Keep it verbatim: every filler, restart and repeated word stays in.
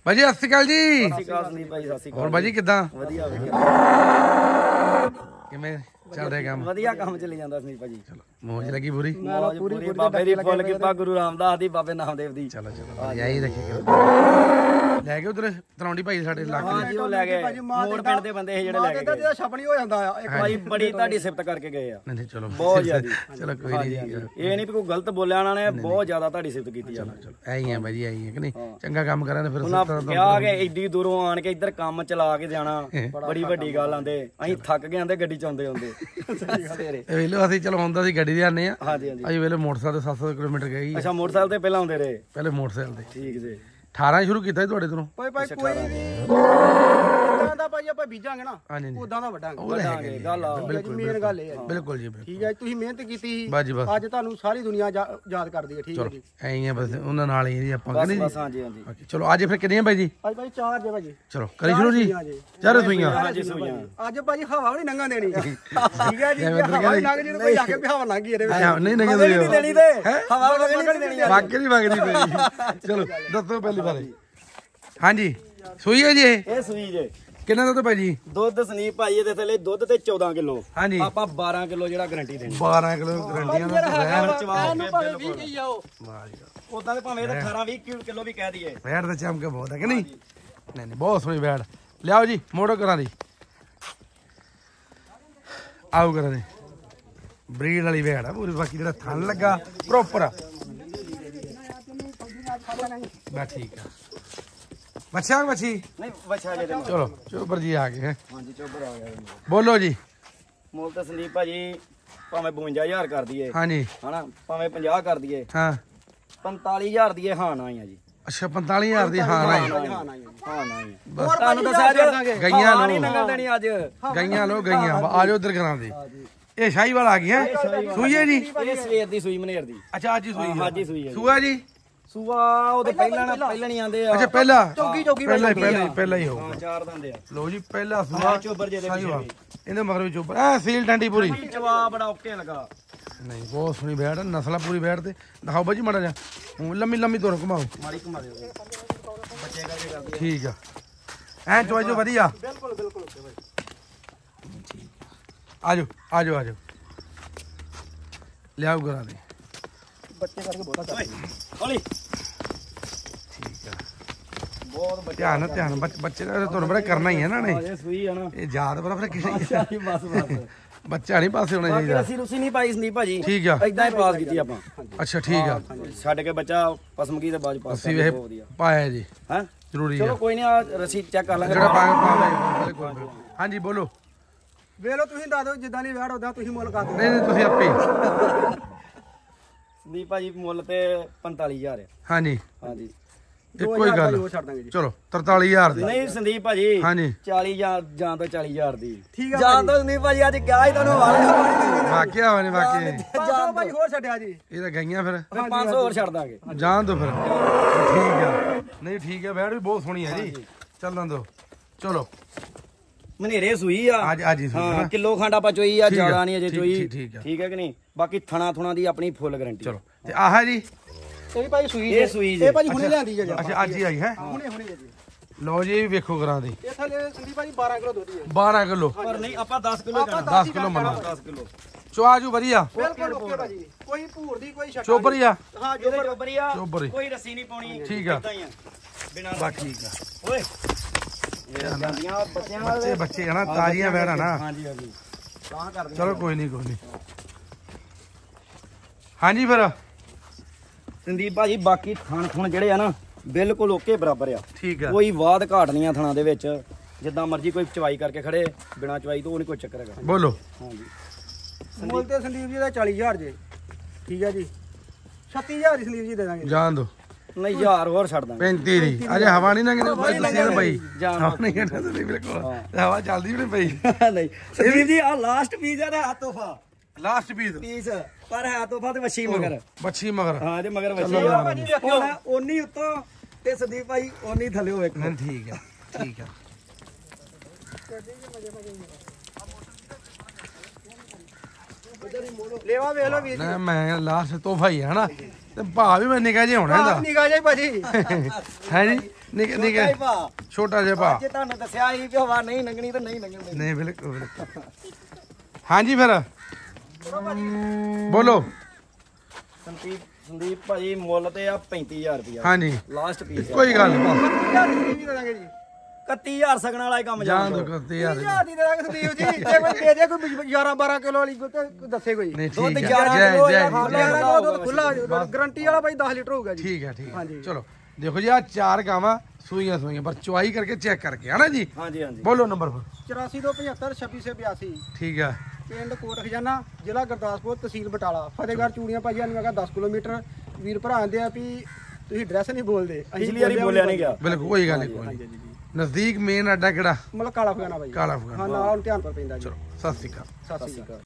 ਬਾਜੀ ਸਤਿ ਸ਼੍ਰੀ ਅਕਾਲ ਜੀ। ਸਤਿ ਸ਼੍ਰੀ ਅਕਾਲ ਸੰਦੀਪ ਭਾਈ, ਸਤਿ ਸ਼੍ਰੀ ਅਕਾਲ। ਹੋਰ ਬਾਜੀ ਕਿੱਦਾਂ? ਵਧੀਆ ਕਿਵੇਂ ਚੱਲ ਰਿਹਾ ਕੰਮ? ਵਧੀਆ ਕੰਮ ਚੱਲੀ ਜਾਂਦਾ ਸੰਦੀਪ ਭਾਜੀ। ਚਲੋ ਮੌਜ ਲੱਗੀ ਪੂਰੀ? ਮੌਜ ਪੂਰੀ ਬਾਬੇ ਦੀ ਫੁੱਲ ਕਿਰਪਾ, ਗੁਰੂ ਰਾਮਦਾਸ ਦੀ, ਬਾਬੇ ਨਾਮਦੇਵ ਦੀ। ਚਲੋ ਚਲੋ ਯਾਈ ਰੱਖੇ ਲੈ ਕੇ ਉਧਰ ਤਲੌਂਡੀ ਭਾਈ ਸਾਡੇ ਇਲਾਕੇ ਹਾਂਜੀ ਉਹ ਲੈ ਗਏ, ਮੋੜ ਪਿੰਡ ਦੇ ਬੰਦੇ ਇਹ ਜਿਹੜੇ ਲੈ ਕੇ ਗਏ। ਜਿਹਦਾ ਛਪਣੀ ਹੋ ਜਾਂਦਾ ਆ ਇੱਕ ਭਾਈ ਬੜੀ ਤੁਹਾਡੀ ਸਿਫਤ ਕਰਕੇ ਗਏ ਆ। ਨਹੀਂ ਚਲੋ ਬਹੁਤ ਜ਼ਿਆਦੀ। ਚਲੋ ਕੋਈ ਨਹੀਂ, ਇਹ ਨਹੀਂ ਵੀ ਕੋਈ ਗਲਤ ਬੋਲਿਆ ਉਹਨਾਂ ਨੇ, ਬਹੁਤ ਜ਼ਿਆਦਾ ਤੁਹਾਡੀ ਸਿਫਤ ਕੀਤੀ ਆ। ਚਲੋ ਐ ਹੀ ਆ ਬਾਜੀ, ਐ ਹੀ ਆ ਕਿ ਨਹੀਂ? ਚੰਗਾ ਕੰਮ ਕਰਾਂ ਤੇ ਫਿਰ ਉਹਨਾਂ ਕਿਹਾ ਕਿ ਏਡੀ ਦੂਰੋਂ ਆਣ ਕੇ ਇੱਧਰ ਕੰਮ ਚਲਾ ਕੇ ਜਾਣਾ ਬੜੀ ਵੱਡੀ ਗੱਲ ਆਂਦੇ। ਅਸੀਂ ਥੱਕ ਗਏ ਆਂਦੇ ਗੱਡੀ ਚ ਆਉਂਦੇ ਆਉਂਦੇ ਸਵੇਰੇ। ਇਹ ਵੇਲੇ ਅਸੀਂ ਚਲੋ ਹੁੰਦਾ ਸੀ ਗੱਡੀ ਦੇ ਆਨੇ ਆ। ਹਾਂਜੀ ਹਾਂਜੀ। ਅਸੀਂ ਵੇਲੇ ਮੋਟਰਸਾਈਕਲ ਤੇ ਸੱਤ ਸੌ ਕਿਲੋਮੀਟਰ ਗਏ। ਅੱਛਾ ਮੋਟਰਸਾਈਕਲ ਤੇ ਪਹਿਲਾਂ ਆਉਂਦੇ ਰਹੇ? ਪਹਿਲੇ ਮੋਟਰਸਾਈਕਲ ਤੇ। ਠੀਕ ਜੀ। ਅਠਾਰਾਂ ਸ਼ੁਰੂ ਕੀਤਾ ਤੁਹਾਡੇ ਤੋਂ? ਭਾਈ ਭਾਈ ਕੋਈ ਵੀ ਦਾ ਭਾਈ ਆਪਾਂ ਬੀਜਾਂਗੇ ਨਾ ਉਦਾਂ ਦਾ ਵੱਡਾਂਗੇ। ਗੱਲ ਆ ਮੇਨ ਗੱਲ ਇਹ ਹੈ। ਬਿਲਕੁਲ ਜੀ ਠੀਕ ਹੈ, ਤੁਸੀਂ ਮਿਹਨਤ ਕੀਤੀ ਬਾਜੀ ਬਸ ਅੱਜ ਤੁਹਾਨੂੰ ਸਾਰੀ ਦੁਨੀਆ ਯਾਦ ਕਰਦੀ ਹੈ। ਠੀਕ ਹੈ ਜੀ, ਐਂ ਹੀ ਆ ਬਸ ਉਹਨਾਂ ਨਾਲ ਹੀ ਜੀ ਆਪਾਂ ਕਹਿੰਦੇ ਬਸ। ਹਾਂਜੀ ਹਾਂਜੀ। ਚਲੋ ਅੱਜ ਫਿਰ ਕਿੰਨੀਆਂ ਭਾਈ ਜੀ? ਅੱਜ ਭਾਈ ਚਾਰ ਜੇ ਭਾਜੀ। ਚਲੋ ਕਰੀ ਸ਼ੁਰੂ ਜੀ। ਚਾਰ ਸੂਈਆਂ? ਹਾਂਜੀ ਸੂਈਆਂ। ਅੱਜ ਭਾਜੀ ਹਵਾ ਵੀ ਨਹੀਂ ਲੰਘਣ ਦੇਣੀ। ਠੀਕ ਹੈ ਜੀ, ਹਵਾ ਲੰਘ ਜੀ ਕੋਈ ਆ ਕੇ ਵੀ ਹਵਾ ਲੰਘ ਗਈ ਇਹਦੇ ਵਿੱਚ। ਨਹੀਂ ਲੰਘਣ ਦੇਣੀ ਤੇ ਹਵਾ ਵਗਣੀ ਨਹੀਂ ਦੇਣੀ। ਵਾਕਈ ਨਹੀਂ ਵਗਦੀ ਪਈ। ਚਲੋ ਦੱਸੋ ਪਹਿਲੀ ਵਾਰ। ਹਾਂਜੀ ਸੂਈ ਹੈ ਜੀ ਇਹ? ਇਹ ਸੂਈ ਜੇ। ਕਿੰਨਾ ਦੁੱਧ ਭਾਈ ਜੀ? ਦੁੱਧ ਸੰਦੀਪ ਭਾਈ ਇਹਦੇ ਥੱਲੇ ਦੁੱਧ ਤੇ ਚੌਦਾਂ ਕਿਲੋ। ਹਾਂਜੀ ਆਪਾਂ ਬਾਰਾਂ ਕਿਲੋ ਜਿਹੜਾ ਗਾਰੰਟੀ ਦੇਣੀ। ਬਾਰਾਂ ਕਿਲੋ ਗਾਰੰਟੀਆਂ ਨਾਲ ਉਦਾਂ ਦੇ ਭਾਵੇਂ ਅਠਾਰਾਂ ਵੀਹ ਕਿਲੋ ਵੀ ਕਹਿ ਦਈਏ। ਵੈੜ ਦਾ ਚਮਕ ਬਹੁਤ ਹੈ ਕਿ ਨਹੀਂ? ਨਹੀਂ ਨਹੀਂ ਬਹੁਤ ਸੋਹਣੀ ਵੈੜ। ਲਿਆਓ ਜੀ ਮੋੜੋ ਕਰਾਂ ਦੀ। ਆਓ ਕਰਾਂ ਦੀ ਬਰੀਡ ਵਾਲੀ ਵੈੜ ਆ ਪੂਰੀ। ਬਾਕੀ ਜਿਹੜਾ ਥਣ ਲੱਗਾ ਪ੍ਰੋਪਰ ਆ ਬਸ ਠੀਕ ਆ। ਮੱਛਾ ਮੱਛੀ ਨਹੀਂ ਵਛਾ ਜੇ। ਚਲੋ ਚੋਬਰ ਜੀ ਆ ਗਏ। ਹਾਂਜੀ ਚੋਬਰ ਆ ਗਿਆ। ਬੋਲੋ ਜੀ। ਮੁੱਲ ਤਾਂ ਸੰਦੀਪ ਭਾਜੀ ਭਾਵੇਂ ਬਵੰਜਾ ਹਜ਼ਾਰ ਕਰ ਦਈਏ ਹਾਂਜੀ ਹਨਾ, ਭਾਵੇਂ ਪੰਜਾਹ ਕਰ ਦਈਏ, ਹਾਂ ਪੰਤਾਲੀ ਹਜ਼ਾਰ ਦੀ ਹਾਂ ਨਾ ਹੀ ਆ ਜੀ। ਅੱਛਾ ਪੰਤਾਲੀ ਹਜ਼ਾਰ ਦੀ ਹਾਂ ਨਾ ਹਾਂ ਨਾ ਹੀ। ਤੁਹਾਨੂੰ ਦੱਸਿਆ ਗਈਆਂ ਲੋ ਨਹੀਂ ਲੰਘਣ ਦੇਣੀ ਅੱਜ। ਗਈਆਂ ਲੋ ਗਈਆਂ ਆ ਜਾਓ ਉਧਰ ਕਰਾਂ ਦੇ। ਇਹ ਸ਼ਾਹੀਵਾਲ ਆ ਗਈ ਹੈ ਸੂਈ ਹੈ ਜੀ? ਇਹ ਸਵੇਰ ਦੀ ਸੂਈ ਮਨੇਰ ਦੀ। ਅੱਛਾ ਅੱਜ ਹੀ ਸੂਈ ਹੈ? ਅੱਜ ਹੀ ਸੂਈ ਹੈ। ਸੂਆ ਜੀ? ਸੂਆ ਉਹਦੇ ਪਹਿਲਾਂ ਨਾ ਪਹਿਲਾਂ ਨਹੀਂ ਆਂਦੇ ਆ। ਅੱਛਾ ਪਹਿਲਾਂ ਚੌਕੀ ਚੌਕੀ ਪਹਿਲਾਂ ਹੀ ਪਹਿਲਾਂ ਹੀ ਪਹਿਲਾਂ ਹੀ ਹੋਊਗਾ। ਚਾਰ ਦੰਦੇ ਆ। ਲੋ ਜੀ ਪਹਿਲਾ ਸੂਆ ਚੋਬਰ ਜੇ ਦੇ ਸ਼ਾਹੀਵਾਲ। ਇਹਦੇ ਮਗਰ ਵੀ ਚੋਬਰ ਐ ਸੀਲ ਡੰਡੀ ਪੂਰੀ। ਜਵਾ ਬੜਾ ਓਕੇ ਲੱਗਾ। ਨਹੀਂ ਬਹੁਤ ਸੋਹਣੀ ਬੈਠ ਨਸਲਾ ਪੂਰੀ ਬੈਠ ਤੇ ਦਿਖਾਓ ਬਾਜੀ ਮਾੜਾ ਜਾ ਲੰਮੀ ਲੰਮੀ ਤੋਰ ਘੁਮਾਓ। ਮਾਰੀ ਘੁਮਾ ਦਿਓ ਬੱਚੇ ਕਰਕੇ ਕਰਦੇ। ਠੀਕ ਆ ਐ ਚੋਈ ਜੋ ਵਧੀਆ। ਬਿਲਕੁਲ ਬਿਲਕੁਲ ਆਜੋ ਆਜੋ ਆਜੋ ਲਿਆਓ ਕਰਾਂ ਦੇ ਬੱਚੇ ਕਰਕੇ ਬਹੁਤਾ ਚੱਲ ਹੌਲੀ। ਠੀਕ ਆ ਬਹੁਤ ਬੱਚੇ ਧਿਆਨ ਧਿਆਨ ਬੱਚੇ ਦਾ ਤੁਹਾਨੂੰ ਬੜਾ ਕਰਨਾ ਹੀ ਹੈ ਨਾ ਨੇ। ਇਹ ਸੂਈ ਆ ਨਾ ਇਹ ਯਾਦ ਬੜਾ ਫਿਰ ਕਿਹੜੀ ਬਸ ਬਸ। ਬੱਚਾ ਨਹੀਂ ਪਾਸੇ ਹੋਣਾ ਬਾਕੀ ਚਾਹੀਦਾ। ਅਸੀਂ ਰੁਸੀ ਨਹੀਂ ਪਾਈ ਸੰਦੀਪ ਭਾਜੀ। ਠੀਕ ਆ ਇਦਾਂ ਹੀ ਪਾਸ ਕੀਤੀ ਆਪਾਂ। ਅੱਛਾ ਠੀਕ ਆ। ਛੱਡ ਕੇ ਬੱਚਾ ਪਸਮਗੀ ਦੇ ਬਾਅਦ ਪਾਸ ਅਸੀਂ ਵੇ ਪਾਇਆ ਜੀ ਹਾਂ ਜ਼ਰੂਰੀ ਚਲੋ ਆ ਕੋਈ ਨਹੀਂ ਆ ਰਸੀਦ ਚੈੱਕ ਕਰ ਲਾਂਗੇ। ਜਿਹੜਾ ਪਾ ਪਾ ਹਾਂਜੀ ਬੋਲੋ। ਵੇਖ ਲਓ ਤੁਸੀਂ ਦੱਸ ਦਿਓ ਜਿੱਦਾਂ ਦੀ ਵੈੜ ਉਦਾਂ ਤੁਸੀਂ ਮੁੱਲ ਕਰ ਦਿਓ। ਨਹੀਂ ਨਹੀਂ ਤੁਸੀਂ ਆਪੇ। ਸੰਦੀਪ ਭਾਜੀ ਮੁੱਲ ਤੇ ਪੰਤਾਲੀ ਹਜ਼ਾਰ ਆ। ਹਾਂਜੀ ਹਾਂਜੀ ਇੱਕੋ ਹੀ ਗੱਲ। ਉਹ ਛੱਡ ਦਾਂਗੇ ਜੀ। ਚਲੋ ਤਰਤਾਲੀ ਹਜ਼ਾਰ ਦੀ। ਨਹੀਂ ਸੰਦੀਪ ਭਾਜੀ ਹਾਂਜੀ ਚਾਲੀ ਜਾਂ ਜਾਂ ਤਾਂ ਚਾਲੀ ਹਜ਼ਾਰ ਦੀ। ਠੀਕ ਆ ਜਾਂ ਤਾਂ ਸੰਦੀਪ ਭਾਜੀ ਅੱਜ ਕਿਹਾ ਹੀ ਤੁਹਾਨੂੰ ਵਾਲੇ ਵਾਕਿਆ ਵਾ ਨਹੀਂ ਵਾਕਿਆ ਜਾਂ ਭਾਈ ਹੋਰ ਛੱਡਿਆ ਜੀ। ਇਹ ਤਾਂ ਗਈਆਂ ਫਿਰ ਪੰਜ ਸੌ ਹੋਰ ਛੱਡ ਦਾਂਗੇ। ਜਾਣ ਦੋ ਫਿਰ ਠੀਕ ਆ। ਨਹੀਂ ਠੀਕ ਆ ਵੈੜ ਵੀ ਬਹੁਤ ਸੋਹਣੀ ਹੈ ਜੀ। ਚੱਲਣ ਦੋ ਚਲੋ ਮਨੇਰੇ ਸੂਈ ਆ ਅੱਜ ਅੱਜ ਹੀ ਸੂਈ ਹਾਂ ਹੈ ਨਾ। ਕਿਲੋ ਖੰਡ ਆਪਾਂ ਚੋਈ ਆ ਠੀਕ ਆ, ਜ਼ਿਆਦਾ ਨਹੀਂ ਅਜੇ ਠੀਕ- ਚੋਈ। ਠੀਕ- ਠੀਕ ਆ। ਠੀਕ ਹੈ ਕਿ ਨਹੀਂ? ਬਾਕੀ ਥਣਾ ਥੁਣਾ ਦੀ ਆਪਣੀ ਫੁੱਲ ਗਾਰੰਟੀ। ਚਲੋ ਤੇ ਆਹ ਜੀ ਇਹ ਵੀ ਭਾਈ ਸੂਈ ਇਹ ਸੂਈ ਜੇ। ਇਹ ਭਾਜੀ ਹੁਣੇ ਲਿਆਂਦੀ ਜੀ। ਅੱਛਾ ਅੱਜ ਹੀ ਆਈ ਹੈ। ਹੁਣੇ ਹੁਣੇ ਜੀ। ਲਓ ਜੀ ਵੇਖੋ ਕਰਾਂ ਦੀ ਇਹ ਥੱਲੇ ਸੰਦੀਪ ਭਾਜੀ ਬਾਰਾਂ ਕਿਲੋ ਦੁੱਧ ਹੈ। ਬਾਰਾਂ ਕਿਲੋ ਪਰ ਨਹੀਂ ਆਪਾਂ ਦਸ ਕਿਲੋ ਜਾਣਾ। ਦਸ ਕਿਲੋ ਮੰਨੋ। ਦਸ ਕਿਲੋ ਚੁਆਜੂ ਵਧੀਆ ਬਿਲਕੁਲ ਓਕੇ ਭਾਜੀ। ਕੋਈ ਭੂਰ ਦੀ ਕੋਈ ਸ਼ੱਕ ਚੋਬਰ ਹੀ ਆ। ਹਾਂ ਇਹਦੇ ਜੋ ਚੋਬਰੀ ਆ। ਚੋਬਰ ਹੀ। ਕੋਈ ਰੱਸੀ ਨਹੀਂ ਪਾਉਣੀ। ਠੀਕ ਆ। ਏਦਾਂ ਹੀ ਆ ਬਿਨਾਂ ਬਸ ਠੀਕ ਆ। ਓਏ ਇਹ ਜਾਂਦੀਆਂ ਬੱਚਿਆਂ ਬੱਚੇ ਬੱਚੇ ਹਨਾ ਤਾਜ਼ੀਆਂ ਵੈੜਾਂ ਨਾ। ਹਾਂਜੀ ਹਾਂਜੀ ਤਾਂ ਕਰ ਚਲੋ ਕੋਈ ਨਹੀਂ ਕੋਈ ਨਹੀਂ। ਹਾਂਜੀ ਫਿਰ ਸੰਦੀਪ ਭਾਜੀ ਬਾਕੀ ਥਣ ਥਣ ਜਿਹੜੇ ਆ ਨਾ ਬਿਲਕੁਲ ਓਕੇ ਬਰਾਬਰ ਆ। ਠੀਕ ਆ। ਕੋਈ ਵਾਧ ਘਾਟ ਨਹੀਂ ਆ ਥਣਾਂ ਦੇ ਵਿੱਚ। ਜਿੱਦਾਂ ਮਰਜ਼ੀ ਕੋਈ ਚਵਾਈ ਕਰਕੇ ਖੜੇ ਬਿਨਾਂ ਚਵਾਈ ਤੋਂ ਉਹ ਨਹੀਂ ਕੋਈ ਚੱਕਰ ਹੈਗਾ। ਬੋਲੋ। ਹਾਂਜੀ ਮੁੱਲ ਤੇ ਸੰਦੀਪ ਜੀ ਦਾ ਚਾਲੀ ਹਜ਼ਾਰ ਜੇ। ਠੀਕ ਹੈ ਜੀ ਛੱਤੀ ਹਜ਼ਾਰ ਹੀ ਸੰਦੀਪ ਜੀ ਦੇ ਦਾਂਗੇ। ਜਾਣ ਦੋ ਨਹੀਂ ਯਾਰ ਹੋਰ ਛੱਡ ਦਾਂਗੇ। ਪੈਂਤੀ ਦੀ ਅਜੇ ਹਵਾ ਨਹੀਂ ਲੰਘਦੀ ਪਈ ਜਾਣ ਹਵਾ ਨਹੀਂ ਕੱਢਦੀ ਮੇਰੇ ਕੋਲ ਹਵਾ ਚੱਲਦੀ ਵੀ ਨਹੀਂ ਪਈ। ਨਹੀਂ ਸੰਦੀਪ ਜੀ ਆ ਲਾਸਟ ਪੀਸ ਆ ਤੇ ਆ ਤੋਹਫਾ ਲਾਸਟ ਪੀਸ ਪੀਸ ਪਰ ਹੈ ਤੋਹਫਾ ਤੇ ਵੱਛੀ ਮਗਰ। ਬੱਚੀ ਮਗਰ ਹਾਂ ਜੇ ਮਗਰ ਵੱਛੀ ਆ ਹੁਣ ਓਨੀ ਉੱਤੋਂ ਤੇ ਸੰਦੀਪ ਭਾਈ ਓਨੀ ਥੱਲੇ ਵੇਖੋ। ਨਹੀਂ ਠੀਕ ਆ ਠੀਕ ਆ। ਲੇਵਾ ਵੇਖ ਲਓ ਵੀਰ ਜੀ। ਨਾ ਮੈਂ ਲਾਸਟ ਤੋਹਫਾ ਹੀ ਹੈ ਨਾ ਤੇ ਭਾਅ ਵੀ ਮੈਂ ਨਿਕਾ ਜੇ ਹੋਣਾ ਇਹਦਾ। ਨਿਗਾਹ ਜਾਈ ਭਾਜੀ। ਹੈ ਜੀ ਨਿੱਕੇ ਨਿੱਕੇ ਛੋਟਾ ਜਿਹਾ ਭਾ ਜੇ ਤੁਹਾਨੂੰ ਦੱਸਿਆ ਸੀ ਕਿ ਹਵਾ ਨਹੀਂ ਲੰਘਣੀ ਤੇ ਨਹੀਂ ਲੰਘਣੀ ਨਹੀਂ ਬਿਲਕੁਲ ਬਿਲਕੁਲ ਹਾਂਜੀ ਫਿਰ ਬੋਲੋ ਸੰਦੀਪ ਸੰਦੀਪ ਭਾਜੀ ਮੁੱਲ ਤੇ ਆ ਪੈਂਤੀ ਹਜ਼ਾਰ ਰੁਪਇਆ ਹਾਂਜੀ ਲਾਸਟ ਪੀਸ ਕੋਈ ਗੱਲ ਨਹੀਂ ਵੀ ਦੇ ਦਾਂਗੇ ਜੀ ਇਕੱਤੀ ਹਜ਼ਾਰ ਸਗਣ ਵਾਲਾ ਹੀ ਕੰਮ ਜਾਣ ਜਾਣ ਦੋ ਕਰਤੇ ਯਾਰ ਯਾਰ ਦੀ ਦੇ ਦਾਂਗੇ ਸੰਦੀਪ ਜੀ ਜੇ ਕੋਈ ਦੇ ਦੇ ਕੋਈ ਗਿਆਰਾਂ ਬਾਰਾਂ ਕਿਲੋ ਵਾਲੀ ਕੋਈ ਦੱਸੇ ਕੋਈ ਨਹੀਂ ਦੁੱਧ ਠੀਕ ਹੈ ਗਿਆਰਾਂ ਜੈ ਕਿਲੋ ਜੈ ਜਾਂ ਜੀ, ਜੈ ਗਿਆਰਾਂ ਜੀ। ਕਿਲੋ ਦੁੱਧ ਖੁੱਲਾ ਗਾਰੰਟੀ ਵਾਲਾ ਭਾਈ ਦਸ ਲੀਟਰ ਹੋਊਗਾ ਜੀ ਠੀਕ ਹੈ ਠੀਕ ਹੈ ਹਾਂਜੀ। ਚਲੋ ਦੇਖੋ ਜੀ ਆ ਚਾਰ ਗਾਵਾਂ ਸੂਈਆਂ ਸੂਈਆਂ ਪਰ ਚੁਆਈ ਕਰਕੇ ਚੈੱਕ ਕਰਕੇ ਹਨਾ ਜੀ ਹਾਂਜੀ ਹਾਂਜੀ ਬੋਲੋ ਨੰਬਰ ਫਿਰ ਚੁਰਾਸੀ ਦੋ ਪਝੱਤਰ ਛੱਬੀ ਸੌ ਬਿਆਸੀ ਠੀਕ ਹੈ ਪਿੰਡ ਕੋਟ ਖਜ਼ਾਨਾ ਜ਼ਿਲ੍ਹਾ ਗੁਰਦਾਸਪੁਰ ਤਹਿਸੀਲ ਬਟਾਲਾ ਫਤਿਹਗੜ੍ਹ ਚੂੜੀਆਂ ਭਾਜੀ ਨੂੰ ਹੈਗਾ ਦਸ ਕਿਲੋਮੀਟਰ ਵੀਰ ਭਰਾ ਆਂਦੇ ਆ ਵੀ ਤੁਸੀਂ ਐਡਰੈਸ ਨਹੀਂ ਬੋਲਦੇ ਪਿਛਲੀ ਵਾਰੀ ਬੋਲਿਆ ਨਹੀਂ ਗਿਆ ਬਿਲਕੁਲ ਕੋਈ ਗੱਲ ਨਹੀਂ ਕੋਈ ਹਾਂਜੀ ਨਹੀਂ ਜੀ ਨਜ਼ਦੀਕ ਮੇਨ ਅੱਡਾ ਕਿਹੜਾ ਮਤਲਬ ਕਾਲਾ ਫਗਾਨਾ ਭਾਈ ਕਾਲਾ ਅਫਗਾਨ ਹਾਂ ਨਾਲ ਧਿਆਨ ਪਰ ਪੈਂਦਾ ਜੀ ਚਲੋ ਸਤਿ ਸ਼੍ਰੀ ਅਕਾਲ ਸਤਿ ਸ਼੍ਰੀ ਅਕਾਲ